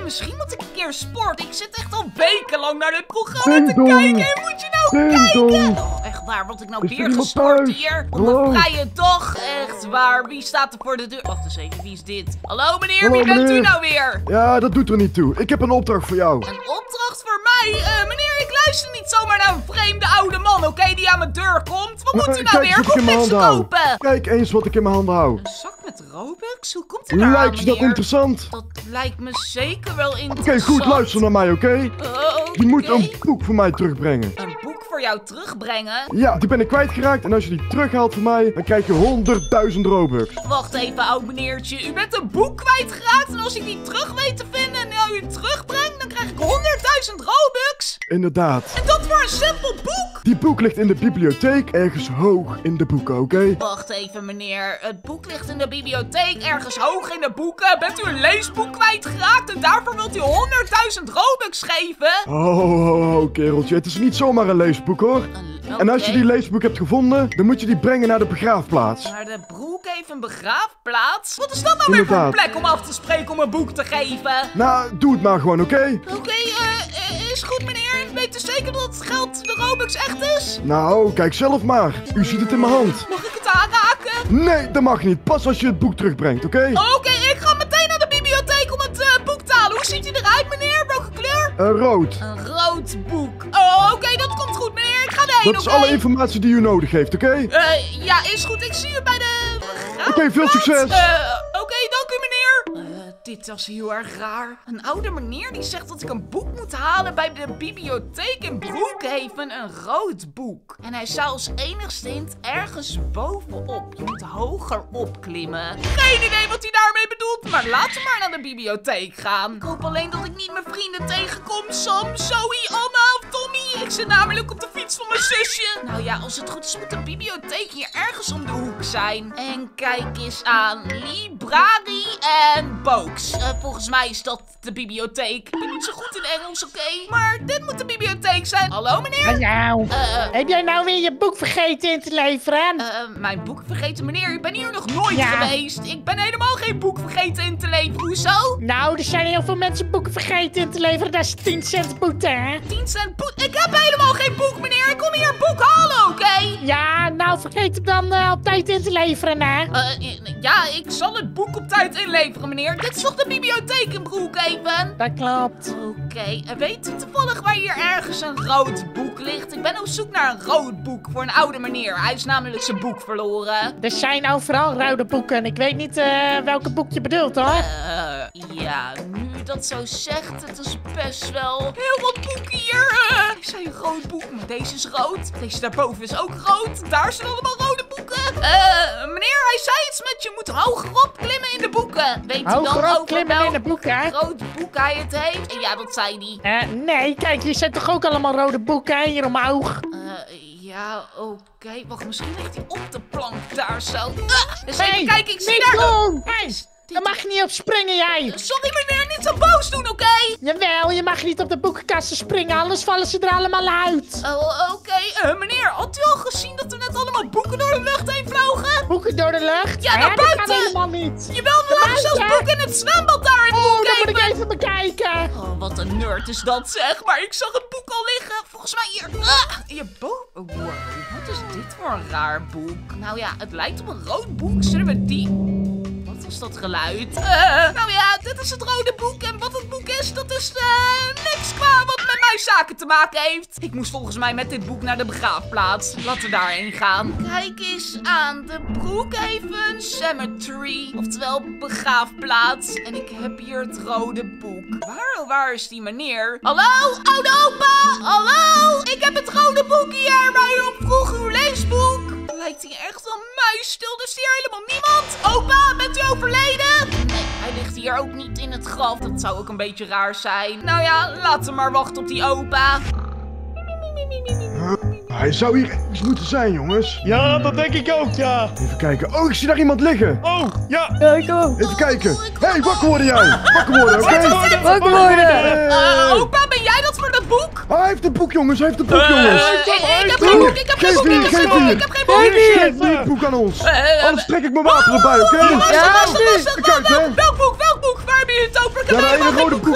misschien moet ik een keer sporten. Ik zit echt al wekenlang naar dit programma te kijken. En moet je nou kijken? Oh, echt waar, word ik nou weer gestort hier? Op een vrije dag, echt waar. Wie staat er voor de deur? Wacht eens even, wie is dit? Hallo meneer, wie bent u nou weer? Ja, dat doet er niet toe. Ik heb een opdracht voor jou. Een opdracht voor mij? Meneer, ik luister niet zomaar naar een vreemde oude man, oké, die aan mijn deur komt. Wat moet u nou weer? Kom niks kopen. Kijk eens wat ik in mijn handen hou. Een zak met Robux? Hoe komt u daar aan, Lijkt je dat interessant? Dat lijkt me zeker wel interessant. Oké, goed, luister naar mij, oké? Je moet een boek voor mij terugbrengen. Een boek voor jou terugbrengen? Ja, die ben ik kwijtgeraakt en als je die terughaalt voor mij, dan krijg je 100.000 Robux. Wacht even, oud meneertje. U bent een boek kwijtgeraakt en als ik die terug weet te vinden en nou u het terugbrengt, dan krijg ik 100.000 Robux? Inderdaad. En dat voor een simpel boek? Die boek ligt in de bibliotheek, ergens hoog in de boeken, oké? Wacht even, meneer. Het boek ligt in de bibliotheek, ergens hoog in de boeken. Bent u een leesboek kwijtgeraakt en daarvoor wilt u 100.000 Robux geven? Oh, kereltje. Het is niet zomaar een leesboek, hoor. En als je die leesboek hebt gevonden, dan moet je die brengen naar de begraafplaats. Naar de broek heeft een begraafplaats? Wat is dat nou weer voor een plek om af te spreken om een boek te geven? Nou, doe het maar gewoon, oké? Oké, is goed meneer. Weet u zeker dat het geld de Robux echt is? Nou, kijk zelf maar. U ziet het in mijn hand. Mag ik het aanraken? Nee, dat mag niet. Pas als je het boek terugbrengt, oké? Oké, ik ga meteen naar de bibliotheek om het boek te halen. Hoe ziet hij eruit, meneer? Welke kleur? Rood. Een rood boek. Oh, oké, dat komt goed, meneer. Ik ga erheen, Dat is alle informatie die u nodig heeft, oké? Ja, is goed. Ik zie u bij de begraafplaats. Oké, veel succes. Oké, dank u, meneer. Dit was heel erg raar. Een oude meneer die zegt dat ik een boek moet halen bij de bibliotheek in Broekhaven. Een rood boek. En hij zou als enigste hint ergens bovenop. Je moet hoger opklimmen. Geen idee wat hij daarmee bedoelt. Maar laten we maar naar de bibliotheek gaan. Ik hoop alleen dat ik niet mijn vrienden tegenkom. Sam, Zoe, Anna of Tommy. Ik zit namelijk op de fiets van mijn zusje. Nou ja, als het goed is moet de bibliotheek hier ergens om de hoek zijn. En kijk eens aan. Librari en Box. Volgens mij is dat de bibliotheek. Ik ben niet zo goed in Engels, oké? Maar dit moet de bibliotheek zijn. Hallo, meneer? Hallo. Heb jij nou weer je boek vergeten in te leveren? Mijn boek vergeten? Meneer, ik ben hier nog nooit geweest. Ik ben helemaal geen boek vergeten in te leveren. Hoezo? Nou, er zijn heel veel mensen boeken vergeten in te leveren. Dat is 10 cent boete, hè? 10 cent boete? Ik heb helemaal geen boek, meneer. Ik kom hier een boek halen, oké? Ja, nou, vergeet hem dan op tijd in te leveren, hè? Ja, ik zal het boek op tijd inleveren, meneer. Dit is toch de bibliotheek in Broekhaven? Dat klopt. Oké, weet u toevallig waar hier ergens een rood boek ligt? Ik ben op zoek naar een rood boek voor een oude meneer. Hij is namelijk zijn boek verloren. Er zijn overal rode boeken. Ik weet niet welke boek je bedoelt, hoor. Ja, nu u dat zo zegt, het is best wel heel wat boeken hier. Ik zei een rood boek, maar deze is rood. Deze daarboven is ook rood. Daar zijn allemaal rode boeken. Meneer, hij zei iets met je moet hoger opklimmen in de boeken. Weet u dan over welk rood boek hij het heeft? Ja, dat zei hij. Nee, kijk, hier zijn toch ook allemaal rode boeken hier omhoog? Ja, oké. Wacht, misschien ligt hij op de plank daar zo. Dus hey, even kijken, ik zie daar... Hey, daar mag je niet op springen, jij. Sorry meneer, niet zo boos doen, oké? Jawel, je mag niet op de boekenkasten springen, anders vallen ze er allemaal uit. Oh, oké. Meneer, had u al gezien dat er net allemaal boeken door de lucht heen vlogen? Boeken door de lucht? Ja, naar buiten. Dat kan helemaal niet. Jawel, er lagen zelfs boeken in het zwembad daar in Broekhaven. Dat moet ik even bekijken. Oh, wat een nerd is dat, zeg. Maar ik zag het boek al liggen. Volgens mij hierboven. Wow, wat is dit voor een raar boek? Nou ja, het lijkt op een rood boek. Zullen we die... Wat is dat geluid? Nou ja, dit is het rode boek. En wat het boek is, dat is niks qua wat met mijn zaken te maken heeft. Ik moest volgens mij met dit boek naar de begraafplaats. Laten we daarheen gaan. Kijk eens aan de Broekhaven Cemetery. Oftewel begraafplaats. En ik heb hier het rode boek. Waar is die meneer? Hallo, oude opa? Hallo, ik heb het rode boek hier waar u op vroeg, uw leesboek. Lijkt hij echt wel muisstil? Er is hier helemaal niemand. Opa, bent u overleden? Nee, hij ligt hier ook niet in het graf. Dat zou ook een beetje raar zijn. Nou ja, laten we maar wachten op die opa. Hij zou hier ergens moeten zijn, jongens. Ja, dat denk ik ook, ja. Even kijken. Oh, ik zie daar iemand liggen. Oh, ja. Ja, ik ook. Even kijken. Hé, wakker worden jij. Wakker worden, oké? Wakker worden. Opa, ben jij dat voor dat boek? Hij heeft een boek, jongens. Hij heeft een boek, jongens. Ik heb geen boek. Ik heb geen boek. Ik heb geen boek. Geef niet het boek aan ons. Anders trek ik mijn wapen erbij, oké? Welk boek? Waar heb je het over? Ik heb helemaal geen boek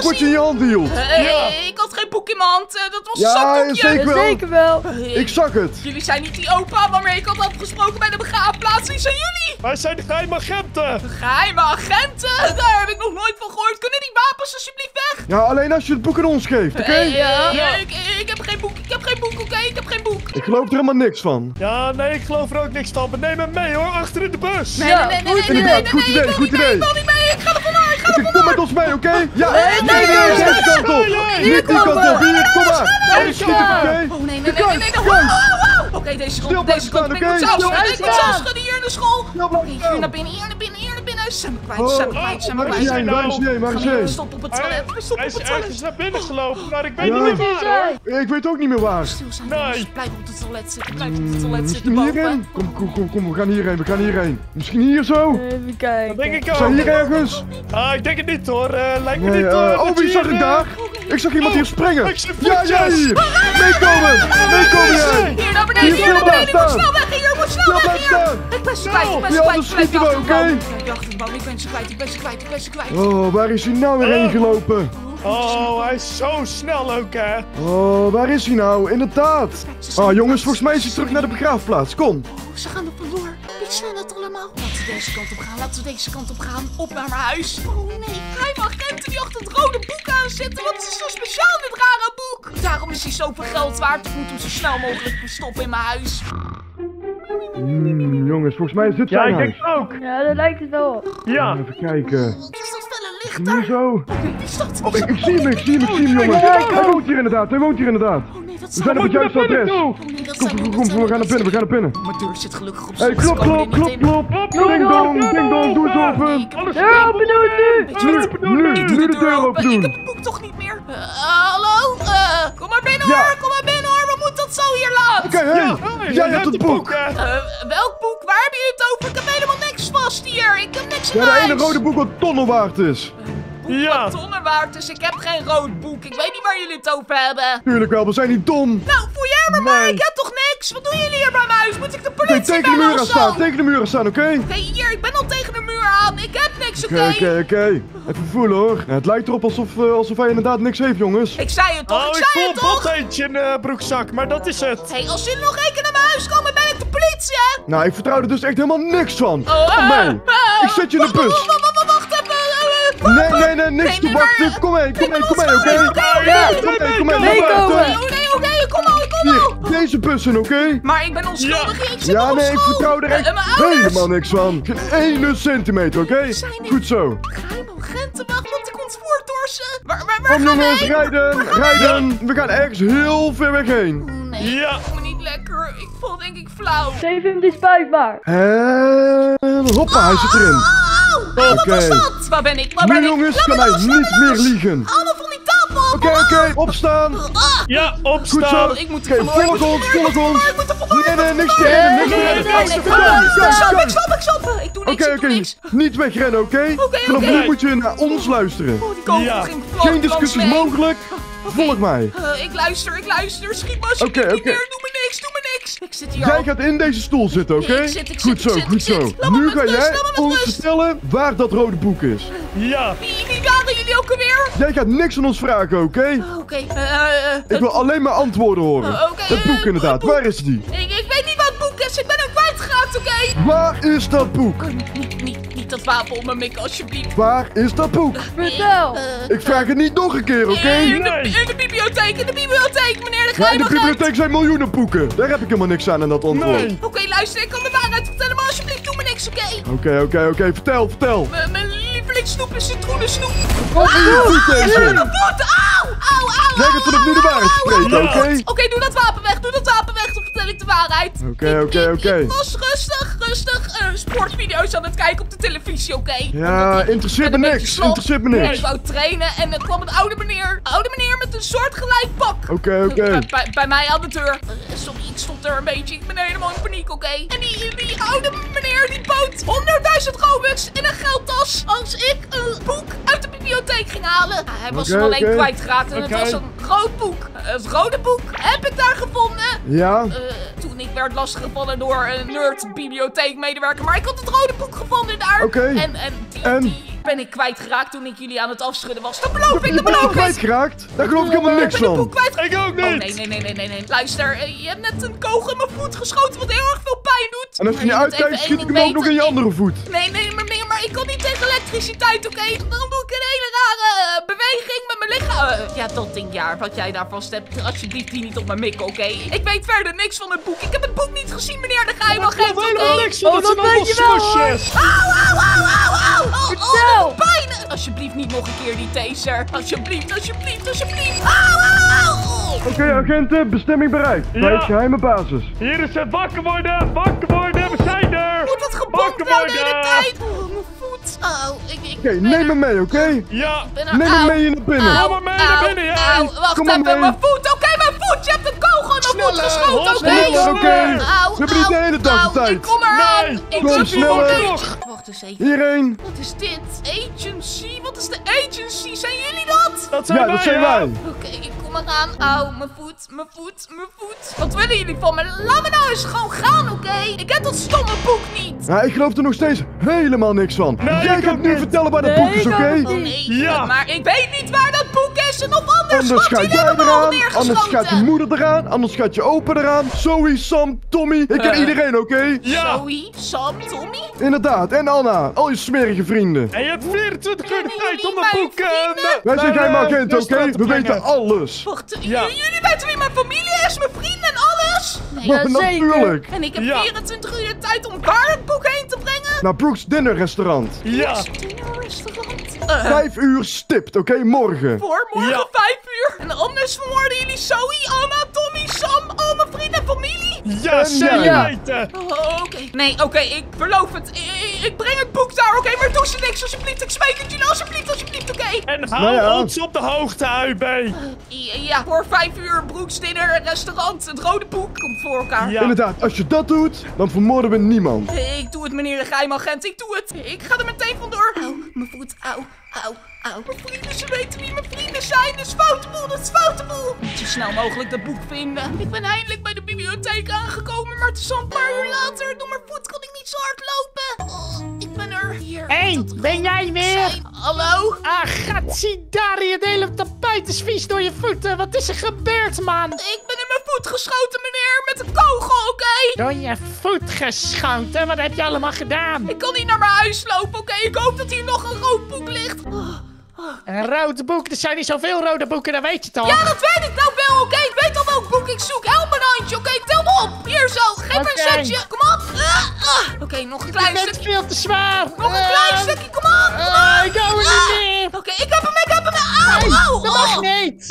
boek wat je in je hand hield. Ik had geen boek in mijn hand. Dat was een Ja, zakdoekje. zeker wel. wel. Ik zag het. Jullie zijn niet die opa waarmee ik had afgesproken bij de begraafplaats. Wie zijn jullie? Wij zijn de geheime agenten. Geheime agenten? Daar heb ik nog nooit van gehoord. Kunnen die wapens alsjeblieft weg? Ja, alleen als je het boek aan ons geeft, oké? Ik heb geen boek. Ik heb geen boek, oké? Ik heb geen boek. Ik geloof er helemaal niks van. Ja, nee, ik geloof er ook niks van. Maar neem hem mee hoor, achter in de bus. Nee, Ja, Inderdaad, goed idee, goed idee. Ik wil niet mee. Ik ga er vandoor. Oké, kom met ons mee, oké? Ja, Nee, deze kant op. nee. Niet die kant op, hier, kom maar. Anders schiet ik, oké? Oh nee. Wow. Oké, deze Stil kant, blijven deze kant. staan, Ik moet oké? zelf Stil schudden. Ik moet blijven zelf staan. schudden hier in de school. Stil Oké, blijven hier staan. naar binnen, hier naar binnen, hier naar binnen. Zijn we kwijt, Oh, zijn we kwijt, zijn we waar is kwijt. hij? Waar is hij? Waar is hij? Stop op het toilet. Stop Hij op is het toilet. ergens naar binnen gelopen, maar ik weet Ja. niet meer waar hoor. Ik weet ook niet meer waar. Stil zijn, Nee. jongens. Blijf op het toilet zitten. Blijf op het toilet zitten Misschien boven. hierin? Kom, we gaan hierheen, Misschien hier zo? Even Dat kijken. denk ik Zijn ook. hier ergens? Ik denk het niet hoor. Lijkt me Nee, niet. oh, dat wie je zag hier, ik daar? Ik zag iemand hier springen. ik zie Ja, jij voetjes. hier. Meekomen jij. Hier naar beneden, Hier hier naar stil beneden. blijven Ik moet staan. snel weg hier. Ik moet snel Stil weg blijven hier. staan. Ik ben ze kwijt, ik ben ze Ja, kwijt. anders schieten we, oké? Ik ben ze kwijt, ik ben ze kwijt, ik ben ze kwijt. Oh, waar is hij nou weer heen gelopen? Oh, hij is zo snel ook hè. Oh, waar is hij nou? Inderdaad. Oh, jongens, volgens mij is hij terug naar de begraafplaats. Kom. Oh, ze gaan er vandoor. Wie zijn dat allemaal? Laten we deze kant op gaan, laten we deze kant op gaan. Op naar mijn huis. Oh nee, geheime agenten die achter het rode boek aan zitten. Wat is zo speciaal in dit rare boek? Daarom is hij zoveel geld waard. Ik moet hem zo snel mogelijk verstoppen in mijn huis. Jongens, volgens mij is dit Ja, zijn ik denk huis. het ook. Ja, dat lijkt het wel op. Ja. Even kijken. Wat is dat felle licht Hier daar? zo. Wie is dat? Oh, ik zie hem, jongens. Hij woont hier inderdaad, Oh nee, wat We zal zijn op het juiste adres. Oh nee, dat zijn Kom, we gaan naar binnen. Mijn deur zit gelukkig op Hey, slot. klop. Ze komen er niet in. Ding dong, doe het open. Alles Ja, bedoel nu! Weet je wat? Ik doe Nu de deur open Ik heb doen. het boek toch niet meer. Hallo? Kom maar binnen Ja. hoor, kom maar binnen hoor. Wat moet dat zo hier laat? Oké, hey, jij hebt het boek. Welk boek? Waar hebben jullie het over? Ik heb helemaal niks vast hier. Ik heb niks in Ja, de huis. ene rode boek wat tonnen waard is. Ja. Wat tonnen waard, dus ik heb geen rood boek. Ik weet niet waar jullie het over hebben. Tuurlijk wel, we zijn niet dom. Nou, fouilleer me maar. Nee. Ik heb toch niks? Wat doen jullie hier bij mijn huis? Moet ik de Oké, politie tegen de bellen muur of aan zo? staan, tegen de muur aan staan, oké? Oké, hier, ik ben al tegen de muur aan. Ik heb niks, oké? Oké. Even voelen hoor. Ja, het lijkt erop alsof hij inderdaad niks heeft, jongens. Ik zei het toch, Oh, ik ik zei voel het een toch? botteentje in de broekzak, maar dat is het. Hey, als jullie nog één keer naar mijn huis komen, ben ik de politie, hè? Nou, ik vertrouw er dus echt helemaal niks van. Oh, Kom mee. Ik zet je in de bus. Wacht even. Nee, niks te wachten. Kom mee, oké? Ja, Kom mee, Meekomen. Oké, kom al. Hier, deze bussen, oké? Maar ik ben onschuldig, ik zit nog Ja, op nee, ik school. vertrouw er echt Mijn ouders. helemaal niks van. Geen ene centimeter, oké? Zijn die- Goed zo. Geheime agenten, wacht, moet ik ons voortorsen? Waar Kom gaan we jongens, heen? rijden. We gaan ergens heel ver weg heen. Oh, nee, Ja. ik voel me niet lekker. Ik voel denk ik flauw. Geef hem die spuit maar. En hoppa, hij zit erin. Wat Oké. was dat? Waar ben ik? Waar ben Nu ik? jongens, Laat me kan hij los, laat niet me meer los. liegen. Allemaal van die tafel. Oké, opstaan. Ja, Goed opstaan. zo. Ik moet Oké, er vandoor, volg ons. Ik moet er vandoor. Nee, niks te rennen, niks te Nee, rennen. ik stop. Ik doe niks, ik doe niks. Niet wegrennen, oké? Vanaf oké. nu moet je naar ons luisteren. Oh, die kogel Ja. ging vlot Geen discussies langs me heen. mogelijk. Volg mij. Ik luister. Schiet me alsjeblieft Oké, niet oké. meer. Doe me niks. Ik zit hier Jij al. gaat in deze stoel zitten, oké? Ik zit. Goed zo. Laat me Nu met ga rust, jij laat me met ons rust. vertellen waar dat rode boek is. Ja. Wie waren jullie ook alweer? Jij gaat niks aan ons vragen, oké? Oké, Ik wil alleen maar antwoorden horen. Oké, Het boek inderdaad, het boek. waar is die? ik weet niet wat het boek is. Ik ben hem kwijtgeraakt, oké? Waar is dat boek? Niet dat wapen op me mikken, alsjeblieft. Waar is dat boek? Vertel. Ik vraag het niet nog een keer, oké? In de bibliotheek, meneer de Ja, in geheime de agent. bibliotheek zijn miljoenen boeken. Daar heb ik helemaal niks aan dat antwoord. Nee. Oké, luister, ik kan de waarheid vertellen, maar alsjeblieft doe me niks, oké? Oké, vertel. Mijn lievelingssnoep is citroensnoep. Wat is je voet deze? Mijn voet, auw. Jij gaat vanaf nu de waarheid spreken, Ja. oké? Oké, doe dat wapen weg, dan vertel ik de waarheid. Oké. Ik was rustig, sportvideo's aan het kijken op de televisie, oké? Ja, Ik interesseert me ben een niks. beetje slot. Interesseert me Ik niks. wou trainen en er kwam een oude meneer met een soortgelijk pak. Oké. Bij mij aan de deur. Sorry, ik stond er een beetje. Ik ben helemaal in paniek, oké? En die oude meneer die bood 100.000 Robux in een geldtas als ik een boek uit de bibliotheek ging halen. Hij was hem alleen kwijtgeraakt en het was een groot boek. Het rode boek heb ik daar gevonden. Ja? Toen ik werd lastiggevallen door een nerd bibliotheekmedewerker. Maar ik had het rode boek gevonden daar. Oké. En ben ik kwijtgeraakt toen ik jullie aan het afschudden was. Dat beloof ik, Je dat bent beloof ik. kwijtgeraakt? Daar geloof ik helemaal niks Ik ben de van. boek kwijt. Ik ook Oh, niet. nee. Luister, je hebt net een kogel in mijn voet geschoten wat heel erg veel pijn doet. En als je niet Maar moet uitkijkt, even schiet één ik ding hem ook nog in je weten. andere voet. Nee, maar ik kan niet tegen elektriciteit, oké? Dan doe ik een hele rare beweging met mijn lichaam. Ja, dat ding, ja, wat jij daar vast hebt. Alsjeblieft, die niet op mijn mik, oké? Ik weet verder niks van het boek. Ik heb het boek niet gezien, meneer de geheime agent, Ik geloof helemaal oké? niks van. Dat zijn dat allemaal weet je wel, hoor. smoesjes. Au! Vertel. Dat doet pijn! Alsjeblieft niet nog een keer die taser. Alsjeblieft. Au! Oké, agenten, bestemming bereikt. Bij het geheime basis. Hier is het. Wakker worden. We zijn er. Moet het gebomd nou de hele tijd? Oh, mijn voet. Oh, ik Oké, neem me mee, oké? Ja. ben er. Neem me Au. mee naar binnen. Kom maar mee naar binnen, jij. Au, wacht Kom maar even, mee. mijn voet. Oké, mijn voet. Je hebt een kogel in mijn voet Sneller, geschoten, oké? Sneller, oké. Au, We hebben niet de hele dag de au, tijd. ik kom eraan. Nee, Ik kom heb hier sneller. nog. Wacht eens even. Hierheen. Wat is dit? Agency? Wat is de agency? Zijn jullie dat? Dat zijn Ja, wij, dat zijn ja. wij. Oké, ik kom eraan. Auw, mijn voet. Wat willen jullie van me? Laat me nou eens gewoon gaan, oké? Ik heb dat stomme boek niet. Ja, ik geloof er nog steeds helemaal niks van. Nee, Jij ik gaat ook nu niet. vertellen waar dat Nee, boek is, ik oké? ook niet. Oh nee, Ja. maar ik weet niet waar dat boek is en of anders Anders want gaat jullie jij hebben me al eraan, anders gaat je neergeschoten. moeder eraan, anders gaat je opa eraan, Zoe, Sam, Tommy. Ik ken iedereen, oké? Ja. Zoe, Sam, Tommy? Inderdaad, en Anna, al je smerige vrienden. En je hebt 24 uur de Kennen tijd om jullie dat mijn boek... vrienden? Wij zijn geheime agenten, restaurant oké? te We brengen. weten alles. Wacht, Ja. jullie weten wie mijn familie is, mijn vrienden en alles? Nee. Maar zeker. natuurlijk. En ik heb Ja. 24 uur de tijd om waar het boek heen te brengen? Naar Brooks Dinner Restaurant. Ja. Restaurant. 5 uur stipt, oké? Morgen. Voor morgen Ja. 5 uur. En anders vermoorden jullie Zoe, Anna, Tommy, Sam, al mijn vrienden en familie. Ja, En zeker jij? weten. Oh, oké. Nee, oké, ik beloof het. Ik breng het boek daar, oké? Maar doe ze niks, alsjeblieft. Ik smeek het jullie, alsjeblieft, oké? En hou Nou ja. ons op de hoogte, UB. Ja, voor 5 uur Brooks Dinner, restaurant, het rode boek komt voor elkaar. Ja. Inderdaad, als je dat doet, dan vermoorden we niemand. Ik doe het, meneer de geheimagent, ik doe het. Ik ga er meteen vandoor. Auw, mijn voet, auw. Mijn vrienden, ze weten wie mijn vrienden zijn. Dat is fouteboel. Moet zo snel mogelijk dat boek vinden. Ik ben eindelijk bij de bibliotheek aangekomen, maar het is al een paar uur later. Door mijn voet kan ik niet zo hard lopen. Oh, ik ben er. Hier. Hé, moet het ben jij weer? zijn. Hallo? Ah, gatsiedari, het hele tapijt is vies door je voeten. Wat is er gebeurd, man? Ik ben in mijn voet geschoten, meneer, met een kogel, oké? Door je voet geschoten? Wat heb je allemaal gedaan? Ik kan niet naar mijn huis lopen, oké? Ik hoop dat hier nog een rood boek ligt. Een rood boek? Er zijn niet zoveel rode boeken, dat weet je toch? Ja, dat weet ik nou wel, oké? Ik weet al welk boek ik zoek. Help me een handje, oké? Tel me op. Hier zo, geef me Oké. een setje. Kom op. Oké, nog een klein Je bent stukje. veel te zwaar. Nog een klein stukje, kom op. Ik hou er niet meer. Oké, ik heb hem. Auw. Dat mag niet.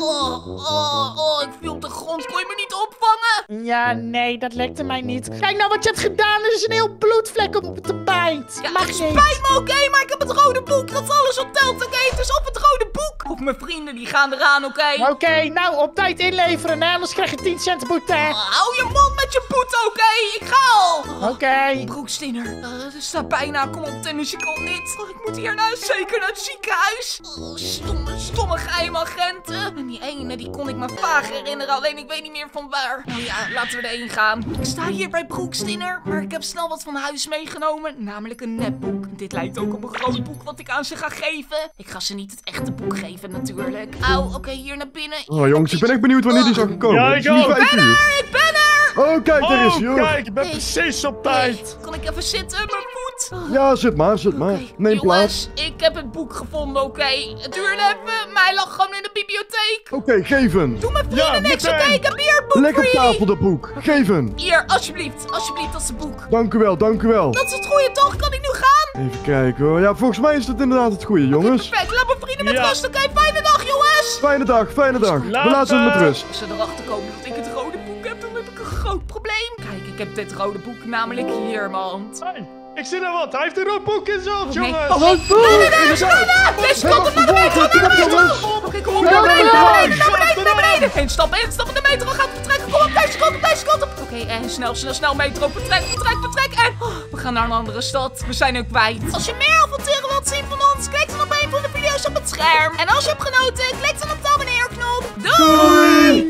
Ik viel op de grond. Kon je me niet opvangen? Ja, nee, dat lekte mij niet. Kijk nou wat je hebt gedaan. Er is een heel bloedvlek op het tapijt. Ja, Mag het niet. spijt me, oké? Maar ik heb het rode boek. Dat alles op telt, oké? Het is op het rode boek. Of mijn vrienden, die gaan eraan, oké? Oké, nou, op tijd inleveren, hè? Anders krijg je 10 cent boete. Hou je mond met je boete, oké? Ik ga al. Oké. Broekstinner, het staat bijna. Kom op, Dennis, je kan niet. Ik moet hierna zeker naar het ziekenhuis. Stomme geheimagenten. En die ene, die kon ik me vaag herinneren. Alleen ik weet niet meer van waar. Nou ja, laten we erheen gaan. Ik sta hier bij Broekstinner, maar ik heb snel wat van huis meegenomen. Namelijk een nepboek. Dit lijkt ook op een groot boek wat ik aan ze ga geven. Ik ga ze niet het echte boek geven, natuurlijk. Auw, oké, hier naar binnen. Oh jongens, ik ben echt benieuwd wanneer die zal komen. Ja, Het ik is nu ook. 5 uur. Ik ben er! Oh, kijk, daar is hij, Oh, hoor. kijk, ik ben precies op tijd. Kan ik even zitten, mijn voet? Ja, zit maar. Oké, Neem plaats. jongens, ik heb het boek gevonden, oké? Het duurde even, maar hij lag gewoon in de bibliotheek. Oké, geef hem. Doe mijn vrienden Ja, niks, oké? meteen. Ik heb hier het boek Leg voor op jullie. tafel dat boek. Geef hem. Hier, alsjeblieft, dat is het boek. Dank u wel, dank u wel. Dat is het goede, toch? Kan ik nu gaan? Even kijken hoor. Ja, volgens mij is het inderdaad het goede, jongens. Perfect, laat mijn vrienden met Ja. rust, oké? Fijne dag, jongens! Fijne dag, fijne dag. We Later. laten het met rust. Als ze erachter komen dat ik het rode boek heb, dan heb ik een groot probleem. Kijk, ik heb dit rode boek namelijk hier in mijn hand. Hey, ik zie er wat. Hij heeft een rood boek in zijn hand, Nee. jongens. Oh, Rood boek! Inderdaad. Deze kant op naar de Helemaal metro, vervolgd, naar de jongens. metro! Oké, kom op, Ja, naar beneden, ja, naar ja. beneden, naar beneden, naar beneden! Instappen in de metro, gaat vertrekken, kom op, deze kant op! Oké, en snel, metro, vertrek, en... we gaan naar een andere stad, we zijn nu kwijt. Als je meer avonturen wilt zien van ons, kijk dan op een van de video's op het scherm. En als je hebt genoten, klik dan op de abonneerknop. Doei!